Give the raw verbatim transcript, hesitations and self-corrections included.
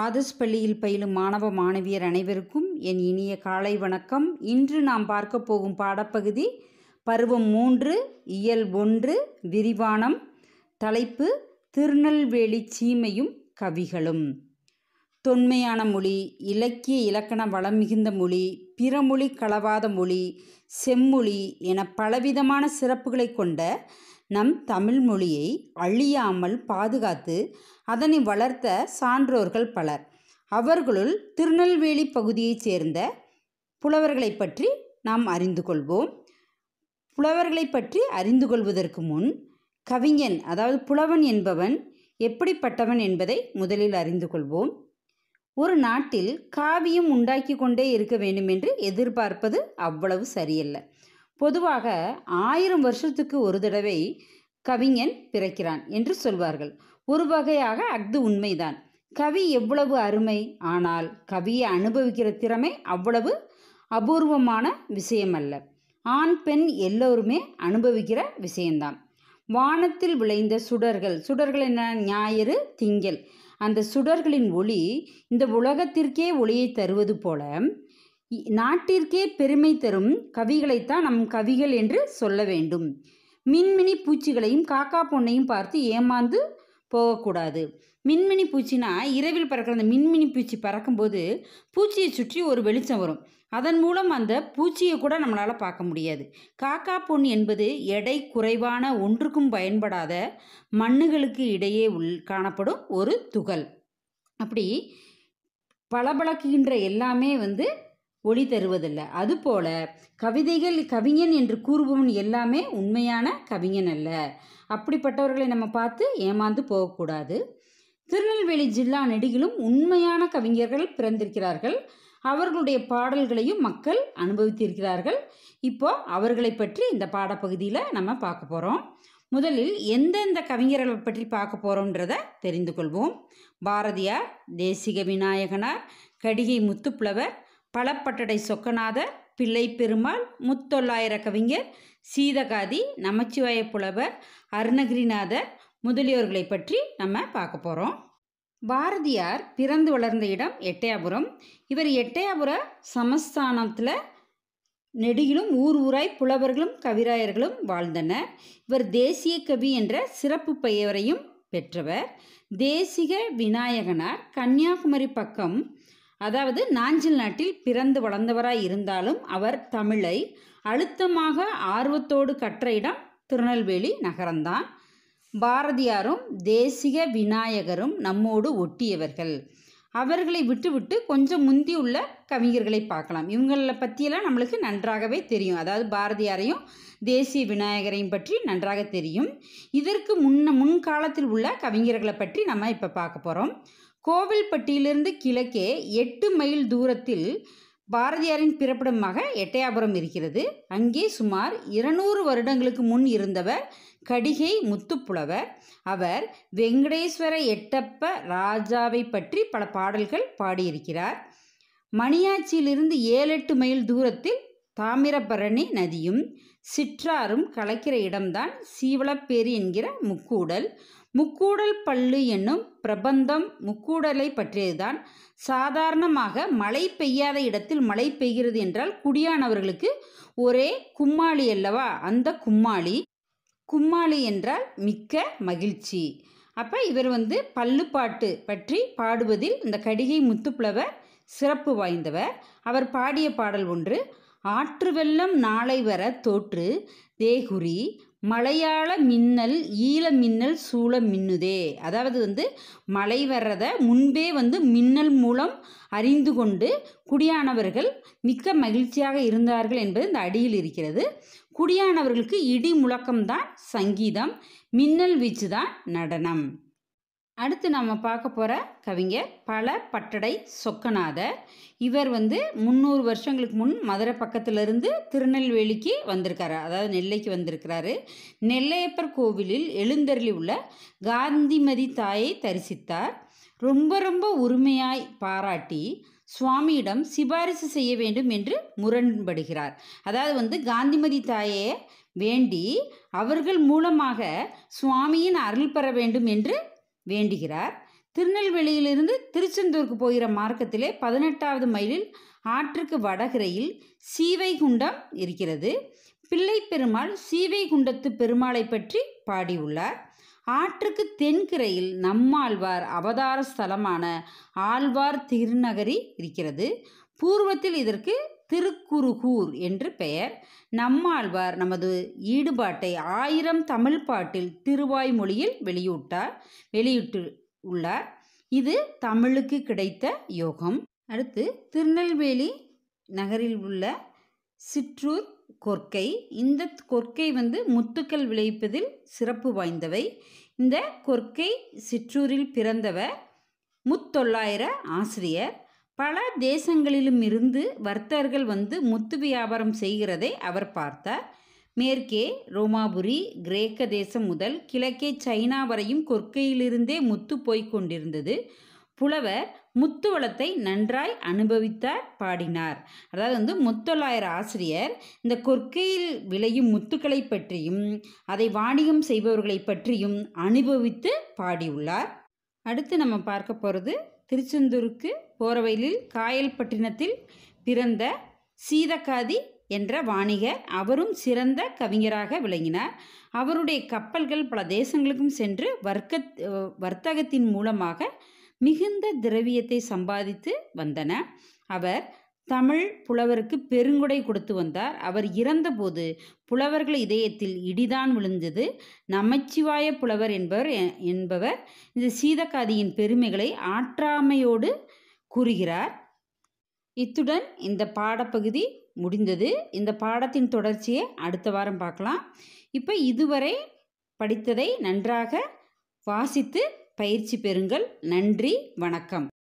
ஆதர்ஷ் பள்ளியில் பயிலும் மாணவ மாணவியர் அனைவருக்கும் என் இனிய காலை வணக்கம். இன்று நாம் பார்க்க போகும் பாடப்பகுதி பருவம் மூன்று இயல் ஒன்று விரிவானம். தலைப்பு திருநெல்வேலி சீமையும் கவிகளும். தொன்மையான மொழி, இலக்கிய இலக்கண வளம் மிகுந்த மொழி, பிறமொழி களவாத மொழி, செம்மொழி என பலவிதமான சிறப்புகளை கொண்ட நம் தமிழ் மொழியை அழியாமல் பாதுகாத்து அதனை வளர்த்த சான்றோர்கள் பலர். அவர்களுள் திருநெல்வேலி பகுதியைச் சேர்ந்த புலவர்களை பற்றி நாம் அறிந்து கொள்வோம். புலவர்களை பற்றி அறிந்து கொள்வதற்கு முன் கவிஞன், அதாவது புலவன் என்பவன் எப்படிப்பட்டவன் என்பதை முதலில் அறிந்து கொள்வோம். ஒரு நாட்டில் காவியம் உண்டாக்கி கொண்டே இருக்க வேண்டும் என்று எதிர்பார்ப்பது அவ்வளவு சரியல்ல. பொதுவாக ஆயிரம் வருஷத்துக்கு ஒரு தடவை கவிஞன் பிறக்கிறான் என்று சொல்வார்கள். ஒரு வகையாக அஃது உண்மைதான். கவி எவ்வளவு அருமை, ஆனால் கவியை அனுபவிக்கிற திறமை அவ்வளவு அபூர்வமான விஷயமல்ல. ஆண் பெண் எல்லோருமே அனுபவிக்கிற விஷயம்தான். வானத்தில் விளைந்த சுடர்கள், சுடர்கள் என்ன, ஞாயிறு திங்கள், அந்த சுடர்களின் ஒளி இந்த உலகத்திற்கே ஒளியை தருவது போல நாட்டிற்கே பெருமை தரும் கவிகளைத்தான் நம் கவிகள் என்று சொல்ல வேண்டும். மின்மினி பூச்சிகளையும் காக்கா பொண்ணையும் பார்த்து ஏமாந்து போகக்கூடாது. மின்மினி பூச்சினா இரவில் பறக்கிற அந்த மின்மினி பூச்சி பறக்கும்போது பூச்சியை சுற்றி ஒரு வெளிச்சம் வரும். அதன் மூலம் அந்த பூச்சியை கூட நம்மளால் பார்க்க முடியாது. காக்கா பொன் என்பது எடை குறைவான ஒன்றுக்கும் பயன்படாத மண்ணுகளுக்கு இடையே உள் காணப்படும் ஒரு துகள். அப்படி பளபளக்குகின்ற எல்லாமே வந்து ஒளி தருவதில்லை. அதுபோல கவிதைகள் கவிஞன் என்று கூறுபவன் எல்லாமே உண்மையான கவிஞன் அல்ல. அப்படிப்பட்டவர்களை நம்ம பார்த்து ஏமாந்து போகக்கூடாது. திருநெல்வேலி ஜில்லா நெடுகிலும் உண்மையான கவிஞர்கள் பிறந்திருக்கிறார்கள். அவர்களுடைய பாடல்களையும் மக்கள் அனுபவித்திருக்கிறார்கள். இப்போ அவர்களை பற்றி இந்த பாடப்பகுதியில் நம்ம பார்க்க போகிறோம். முதலில் எந்தெந்த கவிஞர்களை பற்றி பார்க்க போகிறோன்றதை தெரிந்து கொள்வோம். பாரதியார், தேசிக விநாயகனார், கடிகை முத்துப்புலவர், பழப்பட்டடை சொக்கநாதர், பிள்ளை பெருமாள், முத்தொள்ளாயிர கவிஞர், சீதகாதி, நமச்சிவாய புலவர், அருணகிரிநாதர் முதலியோர்களை பற்றி நம்ம பார்க்க போகிறோம். பாரதியார் பிறந்து வளர்ந்த இடம் எட்டயபுரம். இவர் எட்டயபுர சமஸ்தானத்தில் நெடுகிலும் ஊர் ஊராய் புலவர்களும் கவிராயர்களும் வாழ்ந்தனர். இவர் தேசிய கவி என்ற சிறப்பு பெயரையும் பெற்றவர். தேசிக விநாயகனார் கன்னியாகுமரி பக்கம், அதாவது நாஞ்சில் நாட்டில் பிறந்து வளர்ந்தவராய் இருந்தாலும் அவர் தமிழை அழுத்தமாக ஆர்வத்தோடு கற்ற இடம் திருநெல்வேலி நகரம்தான். பாரதியாரும் தேசிக விநாயகரும் நம்மோடு ஒட்டியவர்கள். அவர்களை விட்டுவிட்டு கொஞ்சம் முந்தி உள்ள கவிஞர்களை பார்க்கலாம். இவங்களை பற்றியெல்லாம் நம்மளுக்கு நன்றாகவே தெரியும். அதாவது பாரதியாரையும் தேசிய விநாயகரையும் பற்றி நன்றாக தெரியும். இதற்கு முன்ன முன்காலத்தில் உள்ள கவிஞர்களை பற்றி நம்ம இப்போ பார்க்க போகிறோம். கோவில்பட்டியிலிருந்து கிழக்கே எட்டு மைல் தூரத்தில் பாரதியாரின் பிறப்பிடமாக எட்டயபுரம் இருக்கிறது. அங்கே சுமார் இருநூறு வருடங்களுக்கு முன் இருந்தவர் கடிகை முத்துப்புலவர். அவர் வெங்கடேஸ்வர எட்டப்ப ராஜாவை பற்றி பல பாடல்கள் பாடியிருக்கிறார். மணியாச்சியிலிருந்து ஏழு எட்டு மைல் தூரத்தில் தாமிரபரணி நதியும் சிற்றாரும் கலக்கிற இடம்தான் சீவலப்பேரி என்கிற முக்கூடல். முக்கூடல் பள்ளு என்னும் பிரபந்தம் முக்கூடலை பற்றியதுதான். சாதாரணமாக மழை பெய்யாத இடத்தில் மழை பெய்கிறது என்றால் குடியானவர்களுக்கு ஒரே கும்மாளி அல்லவா, அந்த கும்மாளி. கும்மாளி என்றால் மிக்க மகிழ்ச்சி. அப்போ இவர் வந்து பல்லுப்பாட்டு பற்றி பாடுவதில் இந்த கடிகை முத்துப்புலவர் சிறப்பு வாய்ந்தவர். அவர் பாடிய பாடல் ஒன்று: ஆற்று வெள்ளம் நாளை வர தோற்று தேகுரி மலையாள மின்னல் ஈழ மின்னல் சூழ மின்னுதே. அதாவது வந்து மழை வர்றதை முன்பே வந்து மின்னல் மூலம் அறிந்து கொண்டு குடியானவர்கள் மிக்க மகிழ்ச்சியாக இருந்தார்கள் என்பது இந்த அடியில் இருக்கிறது. குடியானவர்களுக்கு இடி முழக்கம்தான் சங்கீதம், மின்னல் வீச்சு தான் நடனம். அடுத்து நம்ம பார்க்க போகிற கவிஞர் பழப்பட்டடை சொக்கநாதர். இவர் வந்து முந்நூறு வருஷங்களுக்கு முன் மதுரை பக்கத்திலிருந்து திருநெல்வேலிக்கு வந்திருக்காரு, அதாவது நெல்லைக்கு வந்திருக்கிறாரு. நெல்லையப்பர் கோவிலில் எழுந்தருளி உள்ள காந்திமதி தாயை தரிசித்தார். ரொம்ப ரொம்ப உரிமையாய் பாராட்டி சுவாமியிடம் சிபாரிசு செய்ய வேண்டும் என்று முரண்படுகிறார். அதாவது வந்து காந்திமதி தாயை வேண்டி அவர்கள் மூலமாக சுவாமியின் அருள் பெற வேண்டும் என்று வேண்டுகிறார். திருநெல்வேலியிலிருந்து திருச்செந்தூருக்கு போகிற மார்க்கத்திலே பதினெட்டாவது மைலில் ஆற்றுக்கு வடகரையில் சீவைகுண்டம் இருக்கிறது. பிள்ளை பெருமாள் சீவைகுண்டத்து பெருமாளை பற்றி பாடியுள்ளார். ஆற்றுக்கு தென்கரையில் நம்மாழ்வார் அவதார ஸ்தலமான ஆழ்வார் திருநகரி இருக்கிறது. பூர்வத்தில் இதற்கு திருக்குருகூர் என்று பெயர். நம்மாழ்வார் நமது ஈடுபாட்டை ஆயிரம் தமிழ் பாட்டில் திருவாய்மொழியில் வெளியிட்டார் வெளியிட்டு உள்ளார். இது தமிழுக்கு கிடைத்த யோகம். அடுத்து திருநெல்வேலி நகரில் உள்ள சிற்றூர் கொற்கை. இந்த கொற்கை வந்து முத்துக்கள் விளைவிப்பதில் சிறப்பு வாய்ந்தவை. இந்த கொற்கை சிற்றூரில் பிறந்தவர் முத்தொள்ளாயிர ஆசிரியர். பல தேசங்களிலும் இருந்து வர்த்தகர்கள் வந்து முத்து வியாபாரம் செய்கிறதை அவர் பார்த்தார். மேற்கே ரோமாபுரி, கிரேக்க தேசம் முதல் கிழக்கே சைனா வரையும் கொற்கையிலிருந்தே முத்து போய்க் கொண்டிருந்தது. புலவர் முத்து வளத்தை நன்றாய் அனுபவித்தார், பாடினார். அதாவது வந்து முத்தொள்ளாயிர ஆசிரியர் இந்த கொற்கையில் விளையும் முத்துக்களை பற்றியும் அதை வாணிகம் செய்பவர்களை பற்றியும் அனுபவித்து பாடியுள்ளார். அடுத்து நம்ம பார்க்க போகிறது திருச்செந்தூருக்கு போகிற வழியில் காயல்பட்டினத்தில் பிறந்த சீதக்காதி என்ற வாணிகர். அவரும் சிறந்த கவிஞராக விளங்கினார். அவருடைய கப்பல்கள் பல தேசங்களுக்கும் சென்று வர்க்க வர்த்தகத்தின் மூலமாக மிகுந்த திரவியத்தை சம்பாதித்து வந்தன. அவர் தமிழ் புலவருக்கு பெருங்கொடை கொடுத்து வந்தார். அவர் இறந்தபோது புலவர்கள் இதயத்தில் இடிதான் விழுந்தது. நமச்சிவாய புலவர் என்பவர் என்பவர் இந்த சீதக்காதியின் பெருமைகளை ஆற்றாமையோடு கூறுகிறார். இத்துடன் இந்த பாடப்பகுதி முடிந்தது. இந்த பாடத்தின் தொடர்ச்சியை அடுத்த வாரம் பார்க்கலாம். இப்போ இதுவரை படித்ததை நன்றாக வாசித்து பயிற்சி பெறுங்கள். நன்றி, வணக்கம்.